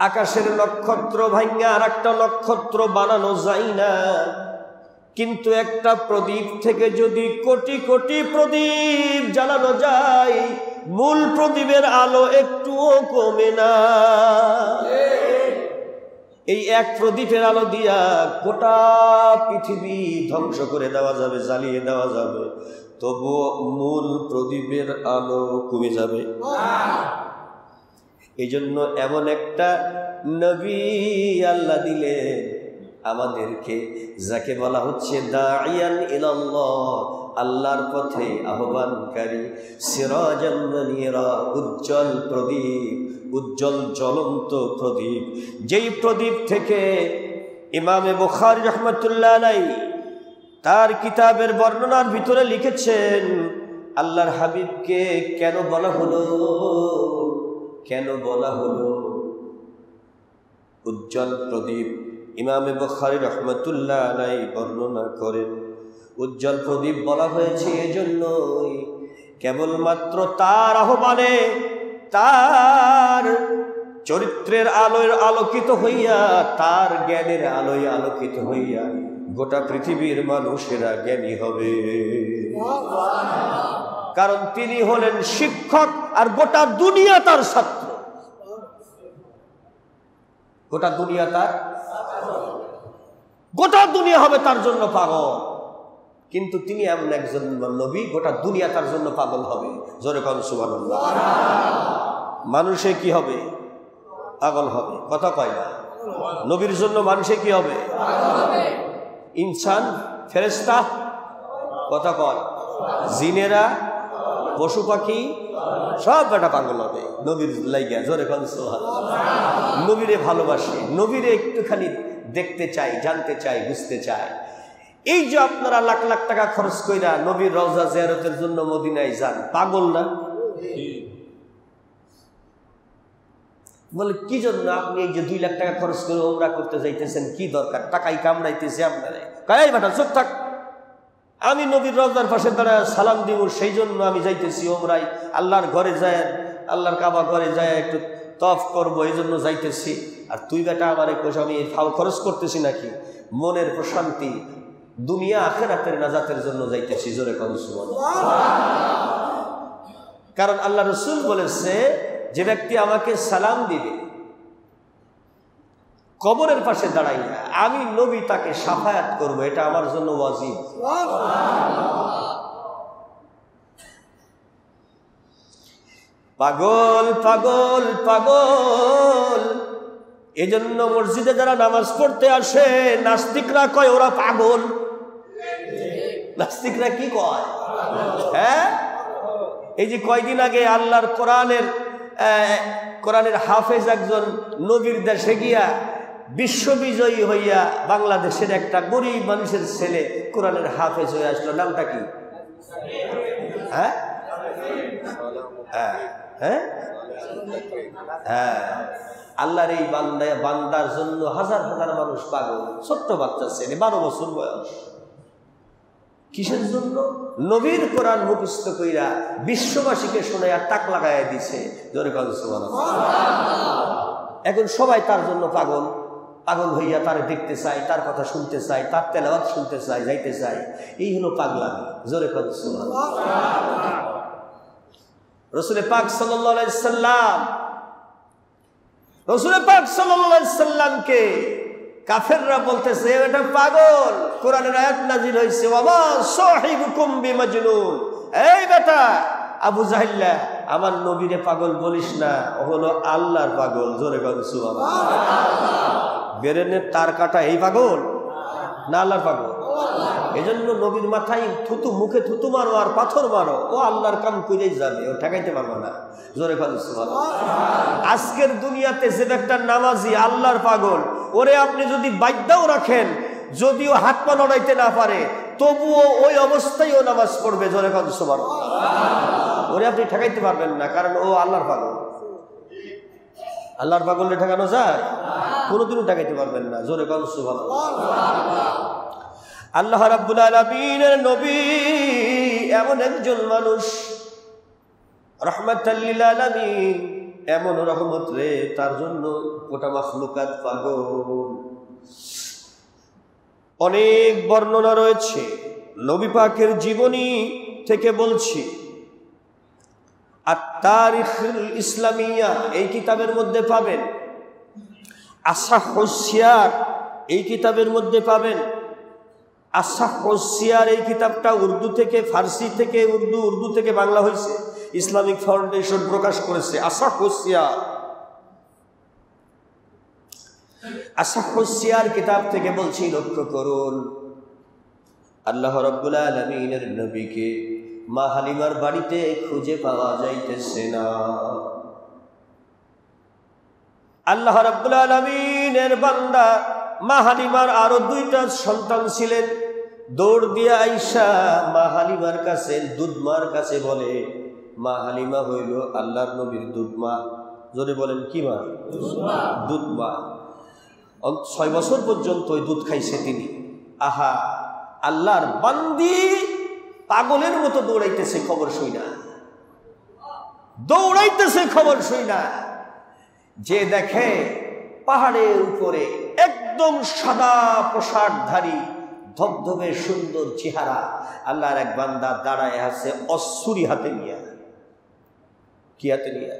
আকাশের নক্ষত্র ভাঙা আর একটা নক্ষত্র বানানো যায় না, কিন্তু একটা প্রদীপ থেকে যদি কোটি কোটি প্রদীপ জ্বালানো যায়, মূল প্রদীপের আলো একটুও কমে না। এই এক প্রদীপের আলো দিয়া গোটা পৃথিবী ধ্বংস করে দেওয়া যাবে, জ্বালিয়ে দেওয়া যাবে, তবুও মূল প্রদীপের আলো কমে যাবে। এই জন্য এমন একটা নবী আল্লাহ দিলেন আমাদেরকে, যাকে বলা হচ্ছে দাঈয়ান ইলাল্লাহ, আল্লাহর পথে আহ্বানকারী, সিরাজান মুনীরা, উজ্জ্বল প্রদীপ, উজ্জ্বল জ্বলন্ত প্রদীপ। যেই প্রদীপ থেকে ইমামে বুখারী রাহমাতুল্লাহ আলাইহি তার কিতাবের বর্ণনার ভিতরে লিখেছেন, আল্লাহর হাবিবকে কেন বলা হলো, কেন বলা হলো উজ্জ্বল প্রদীপ? ইমামে বুখারী রাহমাতুল্লাহ আলাইহি বর্ণনা করেন, উজ্জ্বল প্রদীপ বলা হয়েছে এজন্যই কেবলমাত্র তার আহ্বানে, তার চরিত্রের আলোয় আলোকিত হইয়া, তার জ্ঞানের আলোয় আলোকিত হইয়া গোটা পৃথিবীর মানুষেরা জ্ঞানী হবে। কারণ তিনি হলেন শিক্ষক, আর গোটা দুনিয়া তার ছাত্র। গোটা দুনিয়া তার, গোটা দুনিয়া হবে তার জন্য পাগল। কিন্তু তিনি এমন একজন নবী, গোটা দুনিয়া তার জন্য পাগল হবে। জোরে কোন সুবহানাল্লাহ। মানুষে কি হবে? পাগল হবে। কথা কয় না? নবীর জন্য মানুষে কি হবে? ইনসান, ফেরেশতা, কথা কয়, জিনেরা, পশু পাখি সব বেটা পাগল হবে নবীর লাইগা। জোরে কোন সুবহানাল্লাহ। নবীরে ভালোবাসে, নবীরে একটুখানি দেখতে চাই, জানতে চাই, বুঝতে চাই। এই যে আপনারা লাখ লাখ টাকা খরচ কইরা নবীর রওজা জিয়ারতের জন্য মদিনায় যান, পাগল না? বলে কি জন্য আপনি এই যে 2 লাখ টাকা খরচ করে ওমরা করতে যাইতেছেন, কি দরকার? টাকাই কামড়াইতেছে আপনারা। কাই বেটা চুপ থাক, আমি নবীর রওজার পাশে দাঁড়ায় সালাম দিব, সেই জন্য আমি যাইতেছি ওমরাই, আল্লাহর ঘরে যায়, আল্লাহর কাবা ঘরে যায় একটু তফ করবো, এই জন্য যাইতেছি। আর তুই বেটা আমারে কোষ আমি ফাও খরচ করতেছি নাকি? মনের প্রশান্তি, দুনিয়া আখিরাতের নাজাতের জন্য যাইতেছি। জোরে কোন সুবহানাল্লাহ। কারণ আল্লাহ রাসূল বলেছে, যে ব্যক্তি আমাকে সালাম দিবে কবরের পাশে দাঁড়াইয়া, আমি নবী তাকে শাফায়াত করব, এটা আমার জন্য ওয়াজিব। পাগল পাগল পাগল। এজন্য মসজিদে যারা নামাজ পড়তে আসে, নাস্তিকরা কয় ওরা পাগল। নাস্তিকরা কি কয়? হ্যাঁ, এই যে কয়দিন আগে আল্লাহর কোরআনের হাফেজ একজন নবীর দেশে গিয়া বিশ্ববিজয়ী হইয়া বাংলাদেশের একটা গরিব মানুষের ছেলে কোরআনের হাফেজ হয়ে আসলো। নামটা কি? হ্যাঁ হ্যাঁ হ্যাঁ হ্যাঁ। আল্লাহর এই বান্দার জন্য হাজার হাজার মানুষ পাগল। ছোট্ট বাচ্চা ছেলে, 12 বছর বয়স। কিসের জন্য? নবীর কোরআন মুখস্থ কইরা বিশ্ববাসীকে শোনায়া তাক লাগাইয়া দিছে। জোরে কোন সুবহানাল্লাহ। এখন সবাই তার জন্য পাগল, পাগল হইয়া তার দেখতে চাই, তার কথা শুনতে চাই, তার তেলাওয়াত শুনতে চাই, যাইতে চাই। এই হলো পাগলামি। জোরে কোন সুবহানাল্লাহ। রাসূল পাক সাল্লাল্লাহু আলাইহি সাল্লাম, রাসূল পাক সাল্লাল্লাহু আলাইহি সাল্লামকে কাফেররা বলতেছে এটা পাগল। কোরআনের আয়াত নাযিল হইছে, ওয়ামা সাহিবুকুম বিমাজনুন। এই বেটা আবু জাহিল্লা, আমার নবীরে পাগল বলিস না, ও হলো আল্লাহর পাগল। জোরে কোন সুবহানাল্লাহ। বেরেনের তার কাটা এই পাগল না আল্লাহর পাগল? এজন্য নবীর মাথায় থুতু, মুখে থুতু মারো আর পাথর মারো, ও আল্লাহর কাম কইরেই যাবে, ও ঠেকাইতে পারবে না। জোরে কোন সুবহানাল্লাহ। আজকের দুনিয়াতে যে একটা নামাজি আল্লাহর পাগল, ওরে আপনি যদি বাধ্যাও রাখেন, যদিও হাত পা লড়াইতে না পারে, তবুও ওই অবস্থায় ও নামাজ পড়বে। জোরে কোন সুবহানাল্লাহ। ওরে আপনি ঠেকাইতে পারবেন না, কারণ ও আল্লাহর পাগল। আল্লাহর পাগলে ঠেকানো যায়? কোনোদিনও ঠেকাইতে পারবেন না। জোরে কোন সুবহানাল্লাহ। আল্লাহ রাব্বুল আলামিনের নবী এমন একজন মানুষ, রাহমাতাল লিল আলামিন, এমন রহমত রে, তার জন্য গোটা মাখলুকাত পাগল। অনেক বর্ণনা রয়েছে, নবী পাকের জীবনী থেকে বলছি। আত-তারিখুল ইসলামিয়া এই কিতাবের মধ্যে পাবেন, আসাহুস সিয়ার এই কিতাবের মধ্যে পাবেন। আসাহুস সিয়ার এই কিতাবটা উর্দু থেকে ফার্সি থেকে উর্দু থেকে বাংলা হয়েছে, ইসলামিক ফাউন্ডেশন প্রকাশ করেছে। আসাহুস সিয়ার, আসাহুস সিয়ার কিতাব থেকে বলছি, লক্ষ্য করুন, আল্লাহ রাব্বুল আলামিনের নবীকে মা হালিমার বাড়িতে খুঁজে পাওয়া যাইতেছে না। আল্লাহ রাব্বুল আলামিনের বান্দা মা হালিমার আরো 2টা সন্তান ছিলেন। দৌড় দিয়ে আইসা মা হালিমার কাছে, দুধমার কাছে বলে, মা হালিমা হইল আল্লাহর নবীর দুধমা। জোরে বলেন কি মা? দুধমা। 6 বছর পর্যন্ত ওই দুধ খাইছে তিনি। আহা, আল্লাহর বান্দি পাগলের মতো দৌড়াইতেছে খবর শুই না, দৌড়াইতেছে খবর শুই না। যে দেখে পাহাড়ের উপরে একদম সাদা পোশাকধারী ধবধবে সুন্দর চেহারা আল্লাহর এক বান্দা দাঁড়ায় আছে অসুরি হাতে নিয়ে। কি হাতে নিয়ে?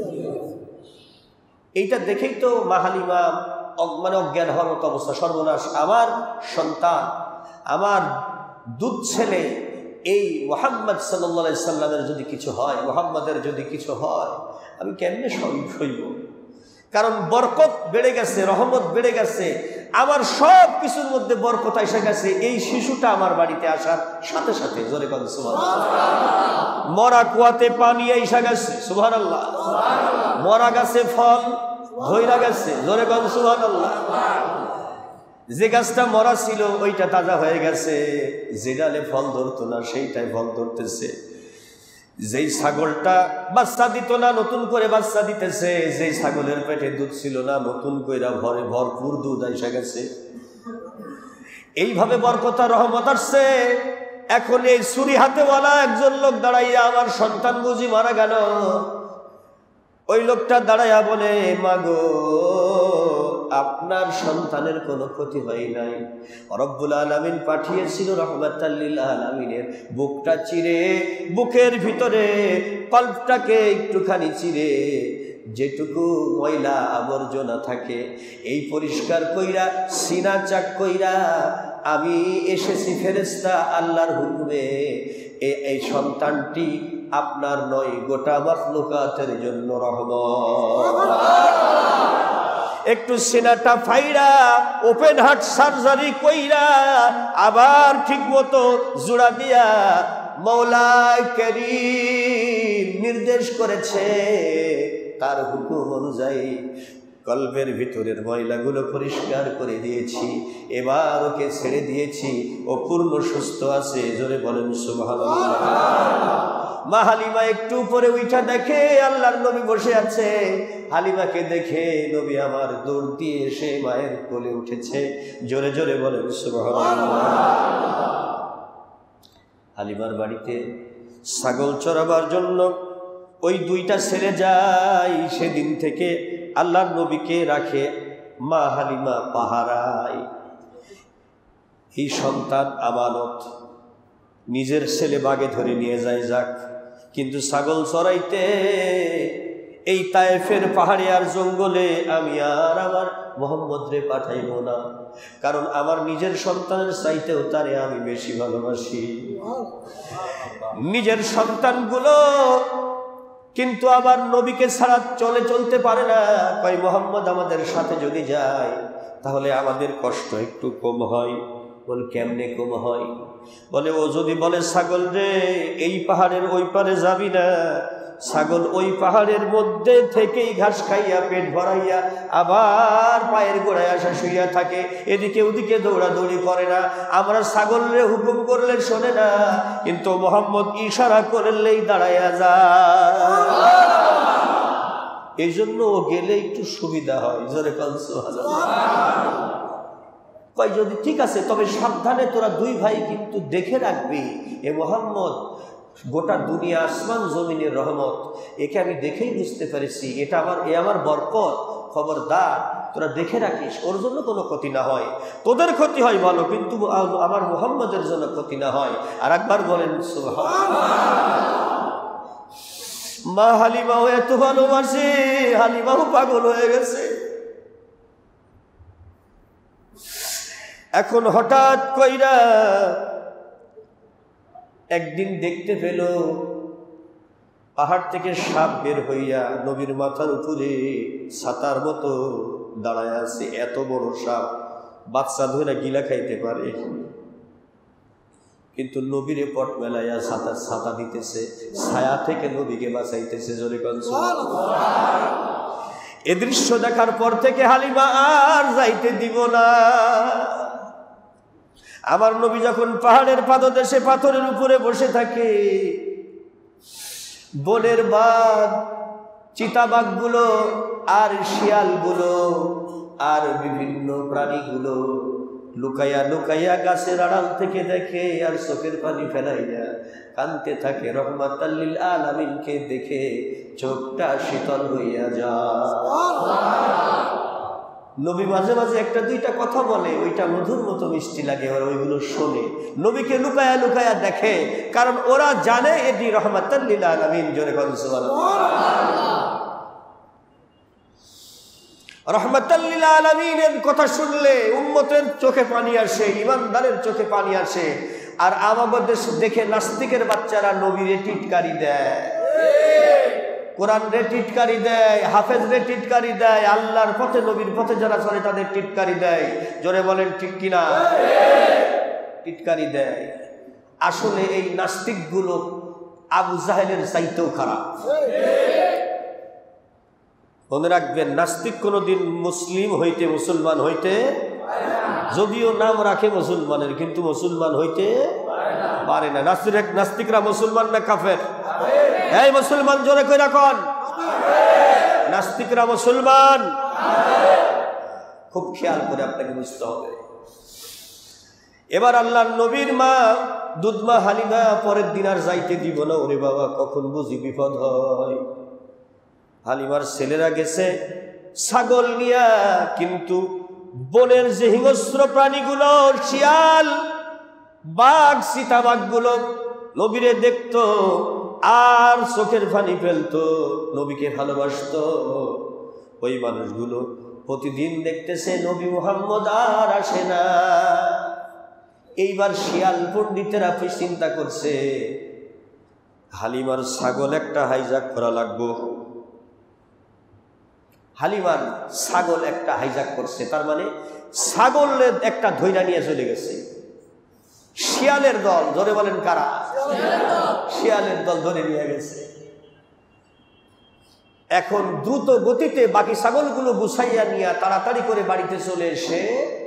এইটা দেখেই তো মা হালিমা মানে অজ্ঞান হওয়ার মতো অবস্থা। সর্বনাশ, আমার সন্তান, আমার দুধ ছেলে এই মুহাম্মদ সাল্লাল্লাহু আলাইহি সাল্লামের যদি কিছু হয়, মুহাম্মাদের যদি কিছু হয়, আমি কেমনে শরীক হইব? কারণ বরকত বেড়ে গেছে, রহমত বেড়ে গেছে, আমার সব কিছুর মধ্যে বরকত এসে গেছে এই শিশুটা আমার বাড়িতে আসার সাথে সাথে। জোরে বলেন সুবহানাল্লাহ। মরা কুয়াতে পানি এসে গেছে, সুবহানাল্লাহ। মরা গাছে ফল ধইরা গেছে, জোরে বলেন সুবহানাল্লাহ। যে গাছটা মরা ছিল ওইটা তাজা হয়ে গেছে, যে ডালে ফল ধরতো না সেইটাই ফল ধরতেছে। যেই ছাগলটা বাচ্চা দিত না নতুন করে বাচ্চা দিতেছে, যেই ছাগলের পেটে দুধ ছিল না নতুন করে ভরপুর দুধ এসে গেছে। এইভাবে বরকত আর রহমত আসছে। এখন এই ছুরি হাতেওয়ালা একজন লোক দাঁড়াইয়া, আমার সন্তান বুঝি মারা গেল, ওই লোকটা দাঁড়াইয়া বলে, মাগো আপনার সন্তানের কোনো ক্ষতি হয় নাই, রব্বুল আলামিন পাঠিয়েছিল রহমাতাল লিল আলামিনের বুকটা চিরে, বুকের ভিতরে কল্পটাকে একটুখানি চিরে যেটুকু ময়লা আবর্জনা থাকে এই পরিষ্কার কইরা সিনা চাক কইরা আমি এসেছি ফেরেশতা আল্লাহর হুকুমে। এই সন্তানটি আপনার নয়, গোটা মাখলুকাতের জন্য রহমত। একটু সিনাটা ফাইরা ওপেন হার্ট সার্জারি কইরা আবার ঠিক মতো জোড়া দিয়া মওলা কারীম নির্দেশ করেছে, তার হুকুম অনুযায়ী কলবের ভিতরের ময়লাগুলো পরিষ্কার করে দিয়েছি, এবার ওকে ছেড়ে দিয়েছি, ও পূর্ণ সুস্থ আছে। জোরে বলেন সুবহানাল্লাহ। মা হালিমা একটু উপরে উঠা দেখে আল্লাহর নবী বসে আছে। হালিমাকে দেখে নবী আমার দৌড় দিয়ে এসে মায়ের কোলে উঠেছে। জোরে জোরে বলেন সুবহানাল্লাহ। হালিমার বাড়িতে ছাগল চড়াবার জন্য ওই 2টা ছেলে যায়। সেদিন থেকে আল্লাহর নবীকে রাখে মা হালিমা পাহারায়। এই সন্তান আমানত, নিজের ছেলে বাগে ধরে নিয়ে যায় যাক, কিন্তু ছাগল চড়াইতে এই তায়েফের পাহাড়ে আর জঙ্গলে আমি আর আমার মোহাম্মদ রে পাঠাইব না, কারণ আমার নিজের সন্তানের চাইতেও তারে আমি বেশি ভালোবাসি। নিজের সন্তানগুলো কিন্তু আবার নবীকে ছাড়া চলতে পারে না। কয় মোহাম্মদ আমাদের সাথে যদি যায় তাহলে আমাদের কষ্ট একটু কম হয়। বল কেমনে কম হয়? বলে ও যদি বলে ছাগল রে এই পাহাড়ের ওই পারে যাবি না, ছাগল ওই পাহাড়ের মধ্যে থেকেই ঘাস খাইয়া পেট ভরাইয়া আবার পায়ের গোড়ায় আসা শুইয়া থাকে, এদিকে ওদিকে দৌড়াদৌড়ি করে না। আমরা ছাগল রে হুকুম করলে শোনে না, কিন্তু মোহাম্মদ ইশারা করলেই দাঁড়াইয়া যায়। এই জন্য ও গেলে একটু সুবিধা হয়। জোরে কয় যদি ঠিক আছে, তবে সাবধানে তোরা 2 ভাই কিন্তু দেখে রাখবি, এ মোহাম্মদ গোটা দুনিয়া আসমান জমিনের রহমত, একে আমি দেখেই বুঝতে পেরেছি এটা আমার বরকত। খবরদার তোরা দেখে রাখিস, ওর জন্য কোনো ক্ষতি না হয়, তোদের ক্ষতি হয় ভালো, কিন্তু আমার মুহাম্মদের জন্য ক্ষতি না হয়। আর একবার বলেন সুবহানাল্লাহ। মা হালিমাও এত ভালোবাসে, হালিমাও পাগল হয়ে গেছে। এখন হঠাৎ কইরা একদিন দেখতে পেল পাহাড় থেকে সাপ বের হইয়া নবীর মাথার উপরে ছাতার মতো দাঁড়ায় আছে। এত বড় সাপ, বাচ্চা ধরে গিলা খাইতে পারে, কিন্তু নবীরে পট মেলাইয়া ছাতা দিতেছে, ছায়া থেকে নবীকে বাঁচাইতেছে। জোরে কোন সুবহানাল্লাহ। এ দৃশ্য দেখার পর থেকে হালিমা আর যাইতে দিব না। আমার নবী যখন পাহাড়ের পাদদেশে পাথরের উপরে বসে থাকে, বনের বাঘ, চিতাবাঘগুলো আর শিয়ালগুলো আর বিভিন্ন প্রাণীগুলো লুকাইয়া লুকাইয়া গাছের আড়াল থেকে দেখে আর চোখের পানি ফেলাইয়া কাঁদতে থাকে। রহমাতাল লিল আলামিনকে দেখে চোখটা শীতল হইয়া যায়। নবী মাঝে মাঝে একটা দুইটা কথা বলে, ওইটা মধুর মতো মিষ্টি লাগে, ওরা ওইগুলো শোনে। নবীকে লুকায়া লুকায়া দেখে, কারণ ওরা জানে এটি রহমাতাল লিল আলামিন। জোরে বলেন সুবহানাল্লাহ। রহমাতাল লিল আলামিনের কথা শুনলে উম্মতের চোখে পানি আসে, ইমানদারের চোখে পানি আসে। আর আমাদের দেশে দেখে নাস্তিকের বাচ্চারা নবীরে টিটকারি দেয়, কোরআন রে টিটকারি দেয়, হাফেজ রে টিটকারি দেয়, আল্লাহর পথে নবীর পথে যারা চলে তাদের টিটকারি দেয়। জোরে বলেন ঠিক কিনা? টিটকারি দেয়। আসলে এই নাস্তিকগুলো আবু জাহেলের চাইতেও খারাপ। মনে রাখবেন, নাস্তিক কোনোদিন মুসলিম হইতে মুসলমান হইতে, যদিও নাম রাখে মুসলমানের, কিন্তু মুসলমান হইতে পারে না। নাস্তিকরা মুসলমান না কাফের? এই মুসলমান জোরে কইরা কোন? নাস্তিকরা মুসলমান। খুব খেয়াল করে আপনাকে বুঝতে হবে। এবার আল্লাহর নবীর মা দুধমা হালিমা পরের দিন আর যাইতে দিব না। ওরে বাবা, কখন বুঝি বিপদ হয়। হালিমার ছেলেরা গেছে ছাগল নিয়া, কিন্তু বনের যে হিংস্র প্রাণীগুলো, শিয়াল, বাঘ, চিতাবাঘগুলো নবীরে দেখতো আর চোখের পানি ফেলতো, নবীকে ভালোবাসতো। ওই মানুষগুলো প্রতিদিন দেখতেছে নবী মুহাম্মদ আর আসে না। এইবার শিয়াল পণ্ডিতেরা চিন্তা করছে, হালিমার ছাগল একটা হাইজাক করা লাগবো। হালিমার ছাগল একটা হাইজাক করছে, তার মানে ছাগলের একটা ধৈর্য নিয়ে চলে গেছে শিয়ালের দল। ধরে বলেন কারা? শিয়ালের দল ধরে নিয়ে গেছে। এখন দ্রুত গতিতে বাকি ছাগলগুলো গুছাইয়া নিয়ে তাড়াতাড়ি করে বাড়িতে চলে এসে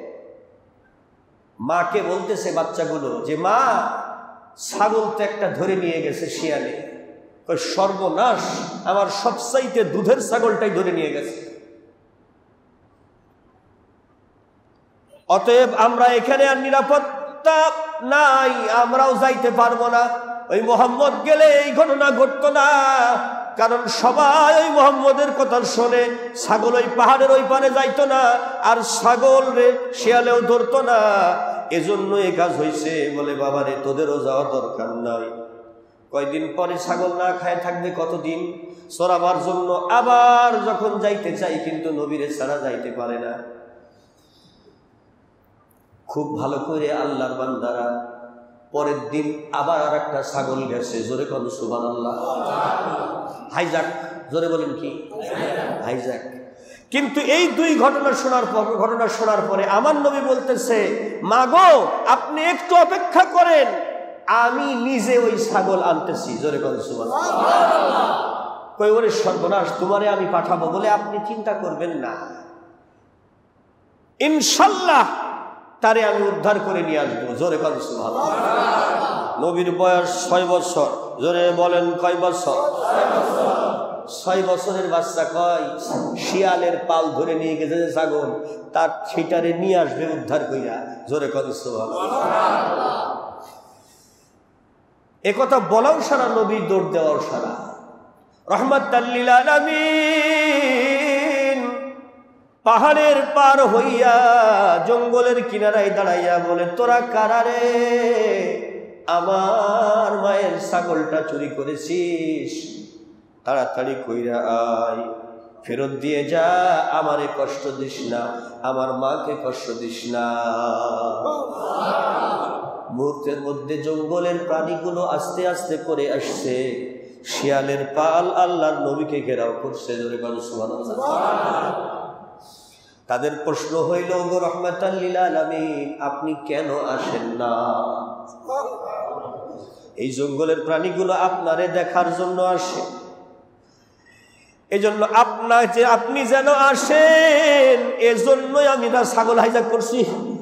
মাকে বলতেছে বাচ্চাগুলো যে, মা, ছাগল তো একটা ধরে নিয়ে গেছে শিয়ালে। সর্বনাশ, আমার সবচাইতে দুধের ছাগলটাই ধরে নিয়ে গেছে। অতএব আমরা এখানে আর নিরাপত্তা নাই, আমরাও যাইতে পারবো না। ওই মুহাম্মদ গেলে এই ঘটনা ঘটতো না, কারণ সবাই ওই মুহাম্মদের কথা শোনে। ছাগল ওই পাহাড়ের ওই পারে যাইতো না, আর ছাগল রে শিয়ালেও ধরতো না। এজন্য এই কাজ হয়েছে। বলে, বাবারে, তোদেরও যাওয়ার দরকার নাই। কয়দিন পরে ছাগল না খায় থাকবে কতদিন? চরাবার জন্য আবার যখন যাইতে চাই, কিন্তু নবীরে ছাড়া যাইতে পারে না। খুব ভালো করে আল্লাহর বান্দারা পরের দিন আবার আর একটা ছাগল গেছে। জোরে কোন সুবহানাল্লাহ। হাইজাক। জোরে বলেন কি? হাইজাক। কিন্তু এই দুই ঘটনা শোনার পরে আমার নবী বলতেছে, মা গো, আপনি একটু অপেক্ষা করেন, আমি নিজে ওই ছাগল আনতেছি। জোরে কোন সুবহানাল্লাহ। কই, ওরে সর্বনাশ, তোমারে আমি পাঠাবো। বলে, আপনি চিন্তা করবেন না, ইনশাল্লাহ তারে আমি উদ্ধার করে নিয়ে আসবো। জোরে কোন সুবহানাল্লাহ। নবীর বয়স 6 বছর। জোরে বলেন, কয় বছর? 6 বছরের বাচ্চা কয় শিয়ালের পাল ধরে নিয়ে গেছে ছাগল, তার সেটারে নিয়ে আসবে উদ্ধার কইরা। জোরে কোন সুবহানাল্লাহ। একথা বলাও সারা, নবী দৌড় দেওয়াও সারা। রহমাতাল লিল আলামিন পাহাড়ের পার হইয়া জঙ্গলের কিনারায় দাঁড়াইয়া বলে, তোরা কারা রে? আমার মায়ের ছাগলটা চুরি করেছিস, তাড়াতাড়ি কইরা আয়, ফেরত দিয়ে যা, আমারে কষ্ট দিস না, আমার মাকে কষ্ট দিস না। মুহূর্তের মধ্যে জঙ্গলের প্রাণীগুলো আস্তে আস্তে করে আসছে, শিয়ালের পাল আল্লাহর নবীকে ঘেরাও করছে। তাদের প্রশ্ন হইল, গো রাহমাতাল লিল আলামিন, আপনি কেন আসেন না? এই জঙ্গলের প্রাণীগুলো আপনারে দেখার জন্য আসে, এজন্য আপনি যেন আসেন, এজন্যই আমি তার ছাগল হাইজাক করছি।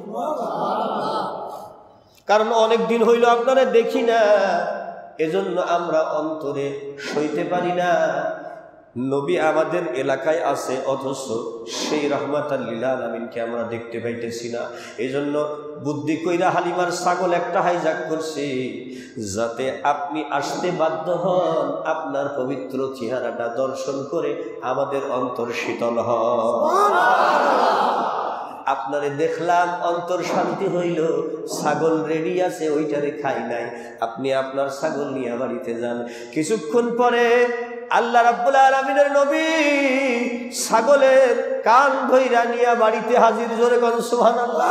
কারণ অনেক দিন হইল আপনারা দেখি না, এজন্য আমরা অন্তরে সইতে পারি না। নবী আমাদের এলাকায় আছে, অথচ সেই রাহমাতাল লিল আলামিনকে আমরা দেখতে পাইতেছি না। এজন্য বুদ্ধি কইরা হালিমার ছাগল একটা হাইজাক করছি, যাতে আপনি আসতে বাধ্য হন, আপনার পবিত্র চেহারাটা দর্শন করে আমাদের অন্তর শীতল হয়। আপনারে দেখলাম, অন্তর শান্তি হইল, ছাগল রেডি আছে, ওইটারে খাই নাই, আপনি আপনার ছাগল নিয়ে বাড়িতে যান। কিছুক্ষণ পরে আল্লাহ রাব্বুল আলামিনের নবী ছাগলের কান ধইরা নিয়ে বাড়িতে হাজির। জোরে কোন সুবহানাল্লাহ।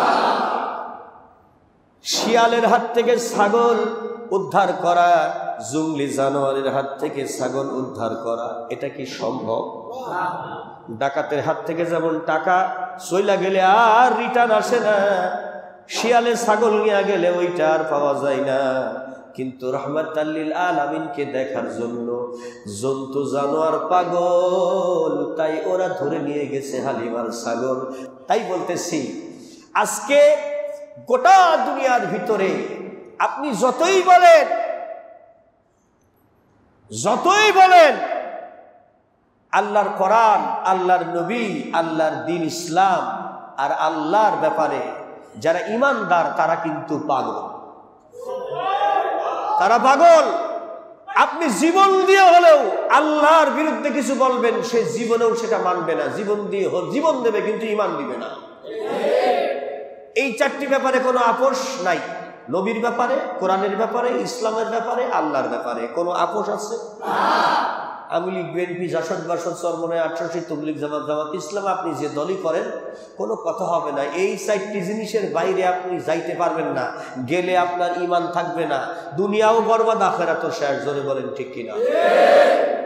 শিয়ালের হাত থেকে ছাগল উদ্ধার করা, জঙ্গলি জানোয়ারের হাত থেকে ছাগল উদ্ধার করা, এটা কি সম্ভব? ডাকাতের হাত থেকে যেমন টাকা চইলা গেলে আর রিটার্ন আসে না, শিয়ালে ছাগল নিয়ে গেলে ওইটা আর পাওয়া যায় না। কিন্তু রাহমাতাল লিল আলামিনকে দেখার জন্য জন্তু জানোয়ার পাগল, তাই ওরা ধরে নিয়ে গেছে হালিমার ছাগল। তাই বলতেছি, আজকে গোটা দুনিয়ার ভিতরে আপনি যতই বলেন আল্লাহর কোরআন, আল্লাহর নবী, আল্লাহর দ্বীন ইসলাম আর আল্লাহর ব্যাপারে যারা ঈমানদার, তারা কিন্তু পাগল। তারা পাগল। আপনি জীবন দিয়ে হলেও আল্লাহর বিরুদ্ধে কিছু বলবেন, সে জীবনেও সেটা মানবে না। জীবন দেবে কিন্তু ঈমান দিবে না। এই চারটি ব্যাপারে কোনো আপোষ নাই। নবীর ব্যাপারে, কোরআনের ব্যাপারে, ইসলামের ব্যাপারে, আল্লাহর ব্যাপারে কোনো আপোষ আছে? আওয়ামী লীগ, বিএনপি, জাসদ, বাসদ, চরমনায় 88, তবলিগ, জামাত ইসলাম, আপনি যে দলই করেন কোনো কথা হবে না। এই চারটি জিনিসের বাইরে আপনি যাইতে পারবেন না, গেলে আপনার ঈমান থাকবে না, দুনিয়াও বরবাদ, আখিরাতও শেষ। জোরে বলেন ঠিক কিনা?